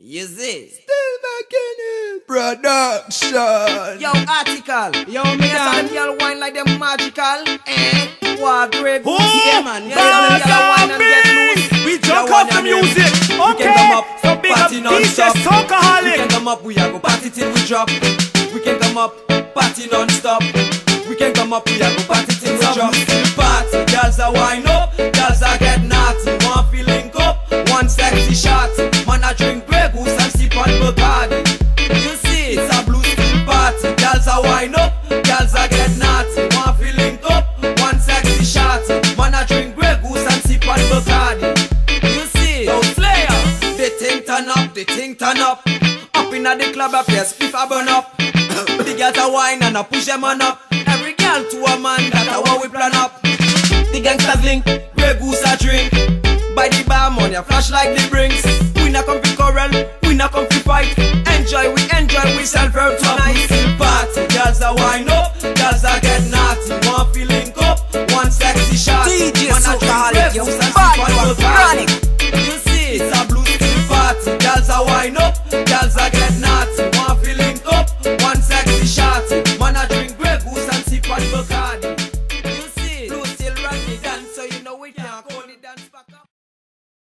You see? Still making it. Production. Yo, article. Yo, Me me a done. them y'all wine like them magical. What great. Oh, yeah, man. Yeah, them y'all wine and get loose. We jump Yeah, off the one and music. We can Okay. come up, So big up party non-stop. DJ We Talkaholic. can come up, we a go party till we drop. We can come up, party non-stop. We can come up, we a go party till we drop. Party, girls a wine up, girls a get naughty. One feeling up, one sexy shot. Man a drink Grey Goose and sip on Bacardi. You see, it's a blue steel party. Girls a wine up, girls a get naughty. One feeling up, one sexy shot. Man a drink Grey Goose and sip on Bacardi. You see, those players, they think turn up, they think turn up. Up inna the club, a place spliff a burn up. The girls a wine and a push them on up. Every girl to a man, that's how we plan up. The gangsters link, Grey Goose a drink. By the bar, money a flash like the brinks. We not come fi quarrel, we not come fi fight. Enjoy, we self out tonight. Party, girls a wine up, girls a get naughty. One feeling up, one sexy shot. DJ Man a drink Talkaholic, Grey Goose